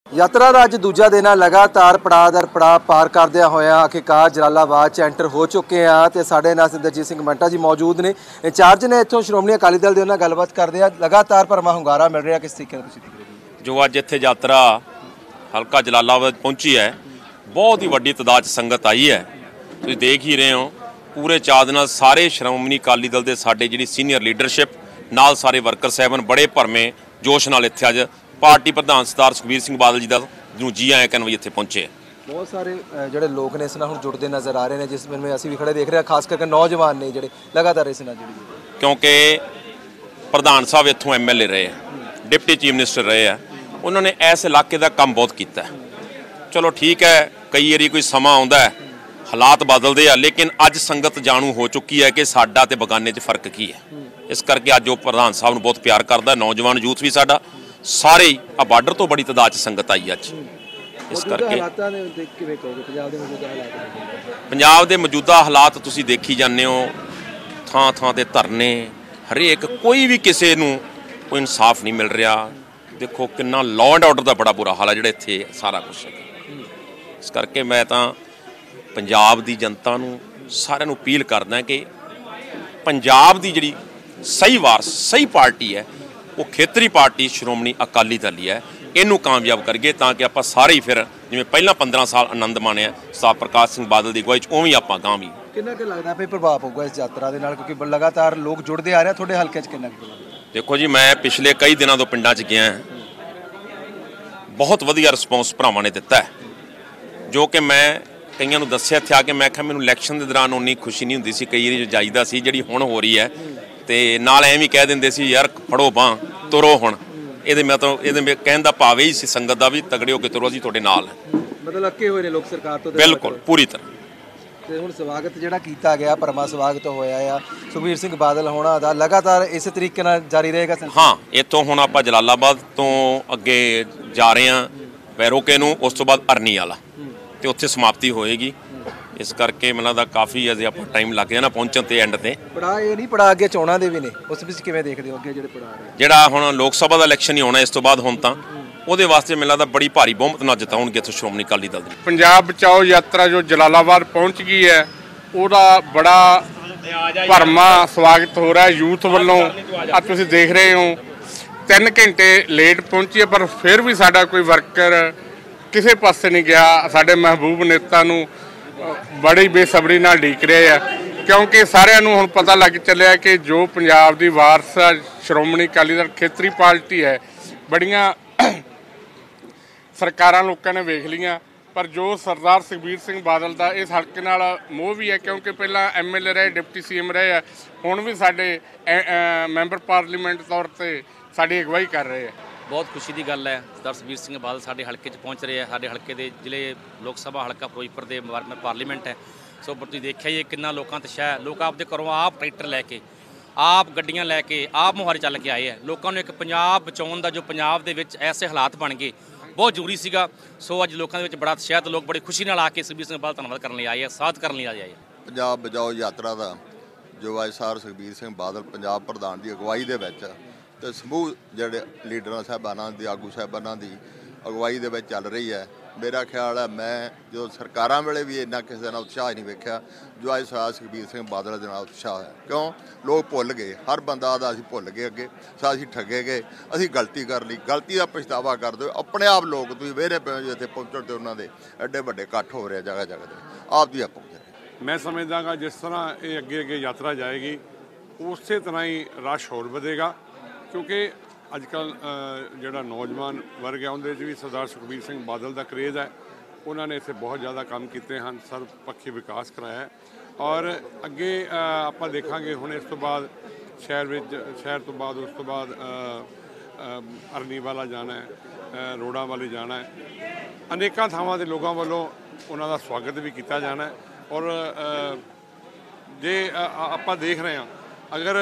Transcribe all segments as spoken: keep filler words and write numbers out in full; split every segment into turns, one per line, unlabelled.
यात्रा का अज दूजा दिन है। लगातार पड़ाव दर पड़ाव पार करदे होया आखिरकार जलालाबाद च एंटर हो चुके हैं तो साढ़े नाल सिंदरजीत सिंह मंटा जी मौजूद ने, इंचार्ज ने इत्थों श्रोमणी अकाली दल के, उन्होंने गलबात करते हैं। लगातार भरमा hunगारा मिल रहा, किस तरीके
जो अज इत्थे यात्रा हल्का जलालाबाद पहुंची है, बहुत ही वड्डी तादाद संगत आई है। तुसीं देख ही रहे हो, पूरे चाअ दे नाल सारे श्रोमणी अकाली दल के साडे जिहड़ी सीनियर लीडरशिप नाल सारे वर्कर साहबान बड़े भरमे जोश नाल इत्थे अज पार्टी प्रधान सरदार सुखबीर सिंह बादल जी का जो जी आए कहने इत्थे पहुंचे।
बहुत सारे जोड़े लोग ने इस नाल हुण जुड़ते नज़र आ रहे हैं, जिसमें असीं भी खड़े देख रहे हैं, खास करके नौजवान ने जिहड़े लगातार इस नाल जुड़ी, क्योंकि
प्रधान साहब इत्थों एम एल ए रहे हैं, डिप्टी चीफ मिनिस्टर रहे हैं, उन्होंने इस इलाके का काम बहुत किया। चलो ठीक है, कई बारी कोई समा आउंदा है, हालात बदलते हैं, लेकिन अज संगत जाणू हो चुकी है कि साडा ते बगाने च फर्क की है। इस करके अज वो प्रधान साहब नूं बहुत प्यार करदा, नौजवान यूथ भी साडा सारे आ बार्डर तो बड़ी तादाद संगत आई अज। इस करके पंजाब के मौजूदा हालात तुसीं देखी जाने हो, थां थां ते धरने, हरेक कोई भी किसी नूं कोई इंसाफ नहीं मिल रहा। देखो कितना लॉ एंड ऑर्डर का बड़ा बुरा हाल है जिहड़ा इत्थे सारा कुछ है। इस करके मैं तां पंजाब की जनता नूं सारिआं नूं अपील करदा कि पंजाब की जिहड़ी सही वारस सही पार्टी है वो खेतरी पार्टी श्रोमणी अकाली दल ही है। इनू कामयाब करिए ताकि आप सारे ही फिर जिवें पहला पंद्रह साल आनंद माणिया सरदार प्रकाश सिंह बादल की अगुवाई उवें आप गांव भी।
कितना कि लगता है प्रभाव पऊगा इस यात्रा के नाल, क्योंकि लगातार लोग जुड़ते आ रहे हैं थोड़े हल्के च कितना?
देखो जी, मैं पिछले कई दिनों तो पिंडां च गया, बहुत वधिया रिस्पॉन्स भरावां ने दिता है। जो कि मैं कईयां नूं दस्सिया था कि मैं मैनूं इलैक्शन के दौरान उन्नी खुशी नहीं हुंदी सी, कई वारी जो जाईदा सी जिहड़ी हुण हो रही है, तो नाल एवें कह दिंदे सी यार फड़ो बांह तुरो हुण। ਇਹਦੇ ਮੈਂ ਤਾਂ ਇਹਦੇ ਕਹਿਣ ਦਾ ਭਾਵ ਹੀ ਸੀ ਸੰਗਤ ਦਾ ਵੀ ਤਗੜੇ ਹੋ ਕੇ ਤੁਰੋ, ਅਸੀਂ ਤੁਹਾਡੇ ਨਾਲ ਹਾਂ।
ਮਤਲਬ ਅੱਕੇ ਹੋਏ ਨੇ ਲੋਕ ਸਰਕਾਰ ਤੋਂ
ਬਿਲਕੁਲ ਪੂਰੀ ਤਰ੍ਹਾਂ।
ਤੇ ਹੁਣ ਸਵਾਗਤ ਜਿਹੜਾ ਕੀਤਾ ਗਿਆ, ਭਰਮਾ ਸਵਾਗਤ ਹੋਇਆ ਆ ਸੁਖਬੀਰ ਸਿੰਘ ਬਾਦਲ ਹੋਣਾ ਦਾ, ਲਗਾਤਾਰ ਇਸੇ ਤਰੀਕੇ ਨਾਲ ਜਾਰੀ ਰਹੇਗਾ?
ਹਾਂ, ਇੱਥੋਂ ਹੁਣ ਆਪਾਂ ਜਲਾਲਾਬਾਦ ਤੋਂ ਅੱਗੇ ਜਾ ਰਹੇ ਹਾਂ ਵੈਰੋਕੇ ਨੂੰ, ਉਸ ਤੋਂ ਬਾਅਦ ਅਰਨੀ ਵਾਲਾ ਤੇ ਉੱਥੇ ਸਮਾਪਤੀ ਹੋਏਗੀ। इस करके मैं लगता काफ़ी अजे आप टाइम लग जाना पहुँचन ते एंड ते।
पड़ा ये नहीं पड़ा अगे चोणां दे भी ने, उस विच किवें देखदे हो अगे जिहड़े पड़ा
जिहड़ा हुण लोक सभा दा इलैक्शन ही होना इस तो बाद हुण तां ਉਹਦੇ ਵਾਸਤੇ ਮੈਨੂੰ ਲੱਗਦਾ बड़ी भारी बहुमत ਨਾਲ ਜਿਤਾਉਣਗੇ ਇੱਥੋਂ ਸ਼੍ਰੋਮਣੀ ਅਕਾਲੀ ਦਲ ਦੀ।
पंजाब बचाओ यात्रा जो जलालाबाद पहुँच गई है, ਉਹਦਾ बड़ा भरमा स्वागत हो रहा है यूथ ਵੱਲੋਂ। आ तुसीं देख रहे हो तीन घंटे लेट पहुँची है, पर फिर भी साडा कोई वर्कर किसी पासे नहीं गया। साडे महबूब नेता नूं बड़ी बेसब्री नाल ढीक रहे हैं, क्योंकि सारिआं नूं हुण पता लग चलिया कि जो पंजाब दी वारस श्रोमणी अकाली दल खेतरी पार्टी है। बड़ियां सरकारां लोकां ने वेख लियां, पर जो सरदार सुखबीर सिंह बादल का इस हल्के नाल मोह भी है, क्योंकि पहला एम एल ए रहे, डिप्टी सी एम रहे हैं, हुण भी साडे मैंबर पार्लीमेंट तौर पर साडी अगवाई कर रहे हैं।
बहुत खुशी की गल है, सरदार सुखबीर सिंह बादल साडे हल्के पहुँच रहे हैं। साडे हल्के के जिले लोक सभा हल्का फिरोजपुर के पार्लीमेंट है। सो पर तुसीं देखिया ही कितना लोगों का उत्साह है। लोग आपदे घरों आप ट्रैक्टर लैके, आप गड्डियां लैके, आप मोहाली चल के आए हैं। लोगों ने एक पंजाब बचाउण दा जो पंजाब दे विच ऐसे हालात बन गए बहुत जरूरी सीगा। सो अज लोगों के बड़ा उत्साह, तो लोग बड़ी खुशी नाल आके सुखबीर सिंह बादल धन्नवाद करने आए हैं, स्वागत करने आए हैं।
पंजाब बचाओ यात्रा का जो अज सार सुखबीर सिंह बादल पंजाब प्रधान की अगवाई दे विच तो समूह जोड़े लीडर साहबाना की आगू साहबाना की अगवाई दे चल रही है। मेरा ख्याल है मैं जो सरकारां वेले भी इन्ना किसी का उत्साह नहीं वेख्या जो अज सरदार सुखबीर सिंह बादल के नाल उत्साह है। क्यों लोग भुल गए, हर बंदा आदा असीं भुल गए, अगे असीं ठगे गए, असीं गलती कर ली, गलती का पछतावा कर दो। अपने आप लोग तुसीं वेरे पे जो इत्थे पहुंचण ते उन्हां दे एडे वड्डे इकट्ठ हो रहे जगह जगह ते आप दी आप पहुंच रहे।
मैं समझदा गा जिस तरह ये अगे अगे यात्रा जाएगी उस तरह ही रश होर वधेगा, क्योंकि अजकल जोड़ा नौजवान वर्ग है उनके भी सरदार सुखबीर सिंह बादल का क्रेज़ है। उन्होंने इसे बहुत ज़्यादा काम किए हैं, सर्वपक्षी विकास कराया है। और अगे आप देखा हुण इस तो बाद शहर में शहर तो बाद उस तो बाद अरनी वाला जाना है, रोड़ा वाले जाना है, अनेकों थावां दे लोगों वालों उन्हों का स्वागत भी किया जाना है। और जे आप देख रहे हैं अगर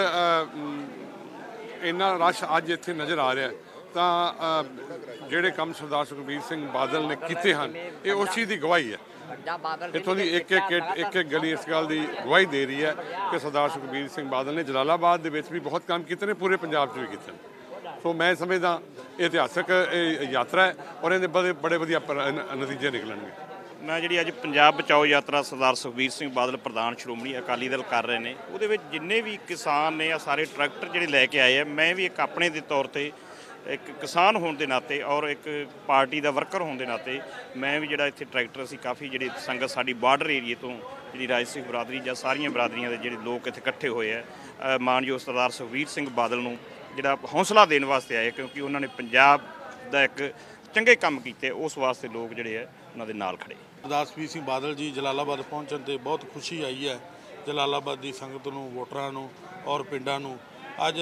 इन्ना रश अज इत्थे नज़र आ रहा है तो जिहड़े काम सरदार सुखबीर सिंह बादल ने किए हैं ये उस चीज़ की गवाही है। इतों की एक एक एक एक गली इस गल की गवाही दे रही है कि सरदार सुखबीर सिंह बादल ने जलालाबाद दे विच भी बहुत काम किए, पूरे पंजाब च भी किए। ਸੋ ਮੈਂ ਸਮਝਦਾ ਇਹ ਇਤਿਹਾਸਕ ਇਹ ਯਾਤਰਾ ਹੈ ਔਰ ਇਹਦੇ ਬੜੇ ਬੜੇ ਵਧੀਆ ਨਤੀਜੇ ਨਿਕਲਣਗੇ।
ਮੈਂ ਜਿਹੜੀ ਅੱਜ ਪੰਜਾਬ ਬਚਾਓ ਯਾਤਰਾ ਸਰਦਾਰ ਸੁਖਬੀਰ ਸਿੰਘ ਬਾਦਲ ਪ੍ਰਧਾਨ ਸ਼੍ਰੋਮਣੀ ਅਕਾਲੀ ਦਲ ਕਰ ਰਹੇ ਨੇ, ਉਹਦੇ ਵਿੱਚ ਜਿੰਨੇ ਵੀ ਕਿਸਾਨ ਨੇ ਆ ਸਾਰੇ ਟਰੈਕਟਰ ਜਿਹੜੇ ਲੈ ਕੇ ਆਏ ਆ, ਮੈਂ ਵੀ ਇੱਕ ਆਪਣੇ ਦੇ ਤੌਰ ਤੇ ਇੱਕ ਕਿਸਾਨ ਹੋਣ ਦੇ ਨਾਤੇ ਔਰ ਇੱਕ ਪਾਰਟੀ ਦਾ ਵਰਕਰ ਹੋਣ ਦੇ ਨਾਤੇ ਮੈਂ ਵੀ ਜਿਹੜਾ ਇੱਥੇ ਟਰੈਕਟਰ ਅਸੀਂ ਕਾਫੀ ਜਿਹੜੇ ਸੰਗਤ ਸਾਡੀ ਬਾਰਡਰ ਏਰੀਏ ਤੋਂ ਜਿਹੜੀ ਰਾਜਸਿਕ ਬਰਾਦਰੀ ਜਾਂ ਸਾਰੀਆਂ ਬਰਾਦਰੀਆਂ ਦੇ ਜਿਹੜੇ ਲੋਕ ਇੱਥੇ ਇਕੱਠੇ ਹੋਏ ਆ ਮਾਨਯੋਗ ਸਰਦਾਰ ਸੁਖਬੀਰ ਸਿੰਘ ਬਾਦਲ ਨੂੰ ਜਿਹੜਾ ਹੌਸਲਾ ਦੇਣ ਵਾਸਤੇ ਆਏ, ਕਿਉਂਕਿ ਉਹਨਾਂ ਨੇ ਪੰਜਾਬ ਦਾ ਇੱਕ ਚੰਗੇ ਕੰਮ ਕੀਤੇ, ਉਸ ਵਾਸਤੇ ਲੋਕ ਜਿਹੜੇ ਆ ਉਹਨਾਂ ਦੇ ਨਾਲ ਖੜੇ।
ਸਰਦਾਰ ਸੁਖਬੀਰ ਸਿੰਘ ਬਾਦਲ ਜੀ ਜਲਾਲਾਬਾਦ ਪਹੁੰਚਣ 'ਤੇ ਬਹੁਤ ਖੁਸ਼ੀ ਆਈ ਹੈ। ਜਲਾਲਾਬਾਦ ਦੀ ਸੰਗਤ ਨੂੰ, ਵੋਟਰਾਂ ਨੂੰ ਔਰ ਪਿੰਡਾਂ ਨੂੰ। ਅੱਜ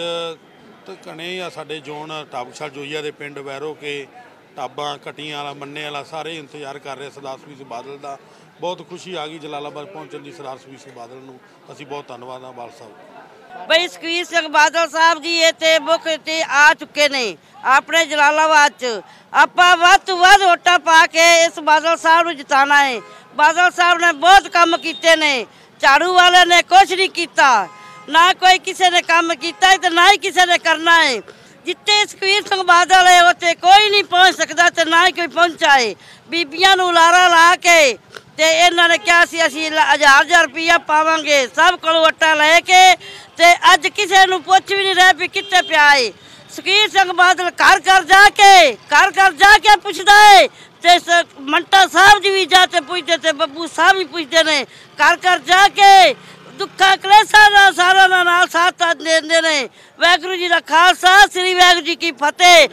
ਘਣੇ ਆ ਸਾਡੇ ਜ਼ੋਨ ਟਾਬਕਸ਼ਾਲ ਜੋਈਆ ਦੇ ਪਿੰਡ ਵੈਰੋ ਕੇ ਟਾਬਾਂ ਘਟੀਆਂ ਵਾਲਾ ਮੰਨੇ ਵਾਲਾ ਸਾਰੇ ਇੰਤਜ਼ਾਰ ਕਰ ਰਹੇ ਸਰਦਾਰ ਸੁਖਬੀਰ ਸਿੰਘ ਬਾਦਲ ਦਾ। ਬਹੁਤ ਖੁਸ਼ੀ ਆ ਗਈ ਜਲਾਲਾਬਾਦ ਪਹੁੰਚਣ ਦੀ ਸਰਦਾਰ ਸੁਖਬੀਰ ਸਿੰਘ ਬਾਦਲ ਨੂੰ। ਅਸੀਂ ਬਹੁਤ ਧੰਨਵਾਦ ਹਾਂ ਬਾਲ ਸਾਹਿਬ।
ਬਈ ਸੁਖਬੀਰ ਸਿੰਘ ਬਾਦਲ ਸਾਹਿਬ ਜੀ ਇੱਥੇ ਮੁੱਖ ਤੇ ਆ ਚੁੱਕੇ ਨੇ ਆਪਣੇ ਜਲਾਲਾਬਾਦ 'ਚ। ਆਪਾਂ ਵੱਧ ਤੋਂ ਵੱਧ ਵੋਟਾਂ ਪਾ ਕੇ ਇਸ ਬਾਦਲ ਸਾਹਿਬ ਨੂੰ ਜਿਤਾਉਣਾ ਹੈ। ਬਾਦਲ ਸਾਹਿਬ ਨੇ ਬਹੁਤ ਕੰਮ ਕੀਤੇ ਨੇ, ਝਾੜੂ ਵਾਲੇ ਨੇ ਕੁਛ ਨਹੀਂ ਕੀਤਾ, ਨਾ ਕੋਈ ਕਿਸੇ ਨੇ ਕੰਮ ਕੀਤਾ ਤੇ ਨਾ ਹੀ ਕਿਸੇ ਨੇ ਕਰਨਾ ਹੈ। ਜਿੱਥੇ ਸੁਖਬੀਰ ਸਿੰਘ ਬਾਦਲ ਹੈ ਉੱਥੇ ਕੋਈ ਨਹੀਂ ਪਹੁੰਚ ਸਕਦਾ ਤੇ ਨਾ ਹੀ ਕੋਈ ਪਹੁੰਚਾ ਹੈ। ਬੀਬੀਆਂ ਨੂੰ ਲਾਰਾ ਲਾ ਕੇ ਤੇ ਇਹਨਾਂ ਨੇ ਕਿਹਾ ਸੀ ਅਸੀਂ ਹਜ਼ਾਰ ਹਜ਼ਾਰ ਰੁਪਈਆ ਪਾਵਾਂਗੇ, ਸਭ ਕੋਲੋਂ ਵੋਟਾਂ ਲੈ ਕੇ, ਤੇ ਅੱਜ ਕਿਸੇ ਨੂੰ ਪੁੱਛ ਵੀ ਨਹੀਂ ਰਿਹਾ ਵੀ ਕਿੱਥੇ ਪਿਆ ਹੈ। ਸੁਖਬੀਰ ਸਿੰਘ ਬਾਦਲ ਘਰ ਘਰ ਜਾ ਕੇ ਘਰ ਘਰ ਜਾ ਕੇ ਪੁੱਛਦਾ ਹੈ ਤੇ ਮੰਟਾ ਸਾਹਿਬ ਜੀ ਵੀ ਜਾ ਕੇ ਪੁੱਛਦੇ ਤੇ ਬੱਬੂ ਸਾਹਿਬ ਵੀ ਪੁੱਛਦੇ ਨੇ। ਘਰ ਘਰ ਜਾ ਕੇ ਦੁੱਖਾਂ ਕਲੇਸ਼ਾਂ ਦਾ ਸਾਰਿਆਂ ਦਾ ਨਾਲ ਸਾਥ ਦਿੰਦੇ ਨੇ। ਵਾਹਿਗੁਰੂ ਜੀ ਦਾ ਖਾਲਸਾ, ਸ੍ਰੀ ਵਾਹਿਗੁਰੂ ਜੀ ਕੀ ਫਤਿਹ।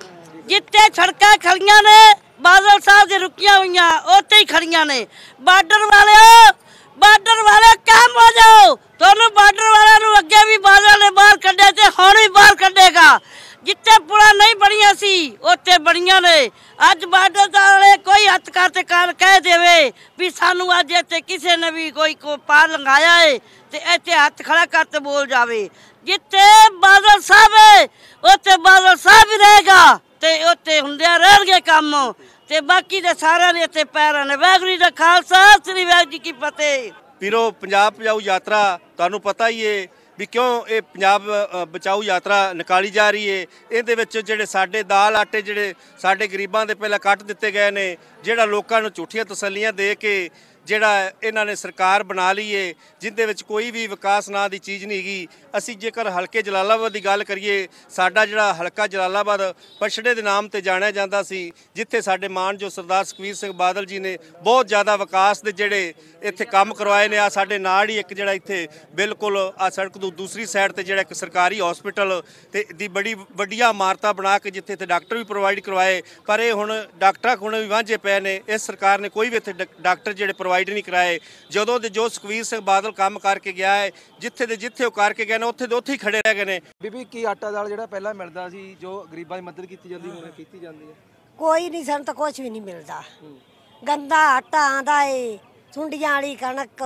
ਜਿੱਥੇ ਸੜਕਾਂ ਖੜੀਆਂ ਨੇ ਬਾਦਲ ਸਾਹਿਬ ਦੇ ਰੁਕੀਆਂ ਹੋਈਆਂ ਉੱਥੇ ਹੀ ਖੜੀਆਂ ਨੇ। ਬਾਰਡਰ ਵਾਲਿਓ, ਬਾਰਡਰ ਵਾਲੇ ਕੰਮ ਹੋ ਜਾਓ। ਤੁਹਾਨੂੰ ਬਾਰਡਰ ਵਾਲਿਆਂ ਨੂੰ ਅੱਗੇ ਵੀ ਬਾਦਲ ਨੇ ਬਾਹਰ ਕੱਢਿਆ ਤੇ ਹੁਣ ਵੀ ਬਾਹਰ ਕੱਢੇਗਾ। ਜਿੱਥੇ ਪੁਲਾਂ ਨਹੀਂ ਬਣੀਆਂ ਸੀ ਉੱਥੇ ਬਣੀਆਂ ਨੇ। ਅੱਜ ਬਾਰਡਰ ਵਾਲੇ ਕੋਈ ਹੱਥ ਕਰਤੇ ਕਰ ਕਹਿ ਦੇਵੇ ਵੀ ਸਾਨੂੰ ਅੱਜ ਇੱਥੇ ਕਿਸੇ ਨੇ ਵੀ ਕੋਈ ਕੋ ਪਾਰ ਲੰਘਾਇਆ ਹੈ ਤੇ ਇੱਥੇ ਹੱਥ ਖੜਾ ਕਰਤੇ ਬੋਲ ਜਾਵੇ। ਜਿੱਥੇ ਬਾਦਲ ਸਾਹਿਬ ਹੈ ਉੱਥੇ ਬਾਦਲ ਸਾਹਿਬ ਹੀ ਰਹੇਗਾ ਤੇ ਉੱਥੇ ਹੁੰਦਿਆਂ ਰਹਿਣਗੇ ਕੰਮ, ਤੇ ਬਾਕੀ ਦੇ ਸਾਰਿਆਂ ਦੇ ਇੱਥੇ ਪੈਰਾਂ ਨੇ। ਵਾਹਿਗੁਰੂ ਜੀ ਦਾ ਖਾਲਸਾ, ਸ੍ਰੀ ਵਾਹਿਗੁਰੂ ਜੀ ਕੀ ਫਤਿਹ।
ਪੀਰੋ ਪੰਜਾਬ ਬਚਾਓ ਯਾਤਰਾ ਤੁਹਾਨੂੰ ਪਤਾ ਹੀ ਹੈ ਵੀ ਕਿਉਂ ਇਹ ਪੰਜਾਬ ਬਚਾਓ ਯਾਤਰਾ ਨਿਕਾਲੀ ਜਾ ਰਹੀ ਹੈ। ਇਹਦੇ ਵਿੱਚ ਜਿਹੜੇ ਸਾਡੇ ਦਾਲ ਆਟੇ ਜਿਹੜੇ ਸਾਡੇ ਗਰੀਬਾਂ ਦੇ ਪਹਿਲਾਂ ਕੱਟ ਦਿੱਤੇ ਗਏ ਨੇ, ਜਿਹੜਾ ਲੋਕਾਂ ਨੂੰ ਝੂਠੀਆਂ ਤਸੱਲੀਆਂ ਦੇ ਕੇ ਜਿਹੜਾ ਇਹਨਾਂ ਨੇ ਸਰਕਾਰ ਬਣਾ ਲਈ ਹੈ ਜਿਹਦੇ ਵਿੱਚ ਕੋਈ ਵੀ ਵਿਕਾਸ ਨਾਂ ਦੀ ਚੀਜ਼ ਨਹੀਂ ਹੈਗੀ। ਅਸੀਂ ਜੇਕਰ ਹਲਕੇ ਜਲਾਲਾਬਾਦ ਦੀ ਗੱਲ ਕਰੀਏ, ਸਾਡਾ ਜਿਹੜਾ ਹਲਕਾ ਜਲਾਲਾਬਾਦ ਪਛੜੇ ਦੇ ਨਾਮ ਤੇ ਜਾਣਿਆ ਜਾਂਦਾ ਸੀ, ਜਿੱਥੇ ਸਾਡੇ ਮਾਨਯੋਗ ਸਰਦਾਰ ਸੁਖਬੀਰ ਸਿੰਘ ਬਾਦਲ ਜੀ ਨੇ ਬਹੁਤ ਜ਼ਿਆਦਾ ਵਿਕਾਸ ਦੇ ਜਿਹੜੇ ਇੱਥੇ ਕੰਮ ਕਰਵਾਏ ਨੇ। ਆ ਸਾਡੇ ਨਾਲ ਹੀ ਇੱਕ ਜਿਹੜਾ ਇੱਥੇ ਬਿਲਕੁਲ ਆ ਸੜਕ ਤੋਂ ਦੂਸਰੀ ਸਾਈਡ ਤੇ ਜਿਹੜਾ ਇੱਕ ਸਰਕਾਰੀ ਹਸਪੀਟਲ ਤੇ ਦੀ ਬੜੀ ਵੱਡੀਆਂ ਇਮਾਰਤਾਂ ਬਣਾ ਕੇ ਜਿੱਥੇ ਇੱਥੇ ਡਾਕਟਰ ਵੀ ਪ੍ਰੋਵਾਈਡ ਕਰਵਾਏ, ਪਰ ਇਹ ਹੁਣ ਡਾਕਟਰਾਂ ਕੋਲ ਵੀ ਵਾਂਝੇ ਪਏ ਨੇ। ਇਸ ਸਰਕਾਰ ਨੇ ਕੋਈ ਵੀ ਇੱਥੇ ਡਾਕਟਰ ਜਿਹੜੇ ਪ੍ਰੋਵਾਈਡ ਨਹੀਂ ਕਰਾਏ। ਜਦੋਂ ਦੇ ਜੋ ਸੁਖਬੀਰ ਸਿੰਘ ਬਾਦਲ ਕੰਮ ਕਰਕੇ ਗਿਆ ਹੈ, ਜਿੱਥੇ ਦੇ ਜਿੱਥੇ ਉਹ ਕਰਕੇ ਗਏ ਨੇ ਉੱਥੇ ਦੇ ਉੱਥੇ ਹੀ ਖੜੇ ਰਹਿ ਗਏ ਨੇ।
ਬੀਬੀ ਕੀ ਆਟਾ ਦਾਲ ਜਿਹੜਾ ਪਹਿਲਾਂ ਮਿਲਦਾ ਸੀ, ਜੋ ਗਰੀਬਾਂ ਦੀ ਮਦਦ ਕੀਤੀ ਜਾਂਦੀ ਹੁਣ ਕੀਤੀ ਜਾਂਦੀ ਹੈ?
ਕੋਈ ਨਹੀਂ, ਸਾਨੂੰ ਤਾਂ ਕੁਝ ਵੀ ਨਹੀਂ ਮਿਲਦਾ। ਗੰਦਾ ਆਟਾ ਆਂਦਾ ਏ, ਸੁੰਡੀਆਂ ਵਾਲੀ ਕਣਕ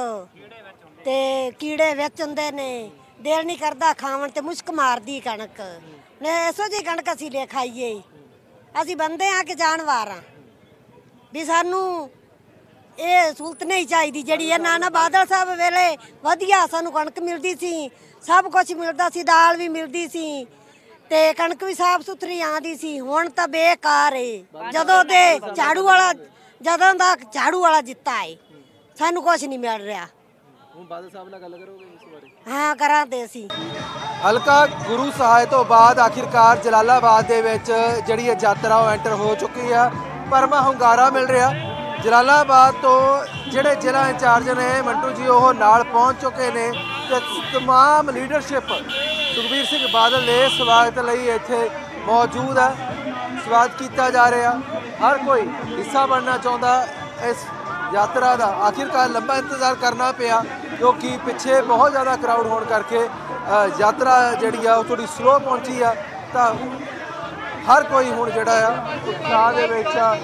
ਤੇ ਕੀੜੇ ਵਿੱਚ ਹੁੰਦੇ ਨੇ। ਦਿਲ ਨਹੀਂ ਕਰਦਾ ਖਾਵਣ ਤੇ ਮੁਸ਼ਕ ਮਾਰਦੀ ਕਣਕ ਨੇ। ਐਸੋ ਜਿਹੀ ਕਣਕ ਅਸੀਂ ਲੈ ਖਾਈਏ। ਅਸੀਂ ਬੰਦੇ ਆ ਕਿ ਜਾਨਵਰ ਆ ਵੀ ਸਾਨੂੰ ਇਹ ਸਹੂਲਤ ਨਹੀਂ ਚਾਹੀਦੀ ਜਿਹੜੀ ਇਹ ਨਾਨਾ ਬਾਦਲ ਸਾਹਿਬ ਵੇਲੇ ਵਧੀਆ ਸਾਨੂੰ ਕਣਕ ਮਿਲਦੀ ਸੀ, ਸਭ ਕੁਝ ਮਿਲਦਾ ਸੀ, ਦਾਲ ਵੀ ਮਿਲਦੀ ਸੀ ਤੇ ਕਣਕ ਵੀ ਸਾਫ ਸੁਥਰੀ ਆਉਂਦੀ ਸੀ। ਹੁਣ ਤਾਂ ਬੇਕਾਰ ਏ। ਜਦੋਂ ਦੇ ਝਾੜੂ ਵਾਲਾ ਜਦੋਂ ਦਾ ਝਾੜੂ ਵਾਲਾ ਜਿੱਤਾ ਏ ਸਾਨੂੰ ਕੁਝ ਨਹੀਂ ਮਿਲ ਰਿਹਾ।
ਹੁਣ ਬਾਦਲ ਸਾਹਿਬ ਨਾਲ ਗੱਲ ਕਰੋਗੇ ਇਸ ਬਾਰੇ?
ਹਾਂ ਕਰਾਂਗੇ ਅਸੀਂ।
ਹਲਕਾ ਗੁਰੂ ਸਾਹਿਬ ਤੋਂ ਬਾਅਦ ਆਖਿਰਕਾਰ ਜਲਾਲਾਬਾਦ ਦੇ ਵਿੱਚ ਜਿਹੜੀ ਇਹ ਯਾਤਰਾ ਉਹ ਐਂਟਰ ਹੋ ਚੁੱਕੀ ਆ। ਪਰਮਾ ਹੁੰਗਾਰਾ ਮਿਲ ਰਿਹਾ। ਜਲਾਲਾਬਾਦ ਤੋਂ ਜਿਹੜੇ ਜ਼ਿਲ੍ਹਾ ਇੰਚਾਰਜ ਨੇ ਮੰਟੂ ਜੀ ਉਹ ਨਾਲ ਪਹੁੰਚ ਚੁੱਕੇ ਨੇ ਤੇ तमाम ਲੀਡਰਸ਼ਿਪ ਸੁਖਬੀਰ ਸਿੰਘ ਬਾਦਲ ਦੇ ਸਵਾਗਤ ਲਈ ਇੱਥੇ ਮੌਜੂਦ ਹੈ। ਸਵਾਗਤ ਕੀਤਾ ਜਾ ਰਿਹਾ। ਹਰ ਕੋਈ ਹਿੱਸਾ ਬਣਨਾ ਚਾਹੁੰਦਾ ਇਸ ਯਾਤਰਾ ਦਾ। ਆਖਿਰਕਾਰ ਲੰਬਾ ਇੰਤਜ਼ਾਰ ਕਰਨਾ ਪਿਆ ਕਿਉਂਕਿ ਪਿੱਛੇ ਬਹੁਤ ਜ਼ਿਆਦਾ ਕਰਾਊਡ ਹੋਣ ਕਰਕੇ ਯਾਤਰਾ ਜਿਹੜੀ ਆ ਉਹ ਥੋੜੀ ਸਲੋ ਪਹੁੰਚੀ ਆ। ਤਾਂ ਹਰ ਕੋਈ ਹੁਣ ਜਿਹੜਾ ਆ ਉਤਸ਼ਾਹ ਦੇ ਵਿੱਚ ਆ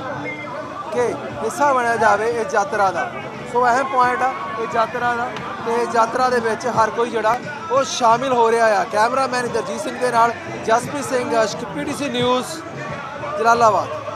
ਕਿ ਹਿੱਸਾ ਬਣਿਆ ਜਾਵੇ ਇਸ ਯਾਤਰਾ ਦਾ। ਸੋ ਅਹਿਮ ਪੁਆਇੰਟ ਆ ਇਹ ਯਾਤਰਾ ਦਾ ਤੇ ਯਾਤਰਾ ਦੇ ਵਿੱਚ ਹਰ ਕੋਈ ਜਿਹੜਾ ਉਹ ਸ਼ਾਮਿਲ ਹੋ ਰਿਹਾ ਆ। ਕੈਮਰਾਮੈਨ ਦਰਜੀਤ ਸਿੰਘ ਦੇ ਨਾਲ Jaspreet Singh, P T C news, Jalalabad.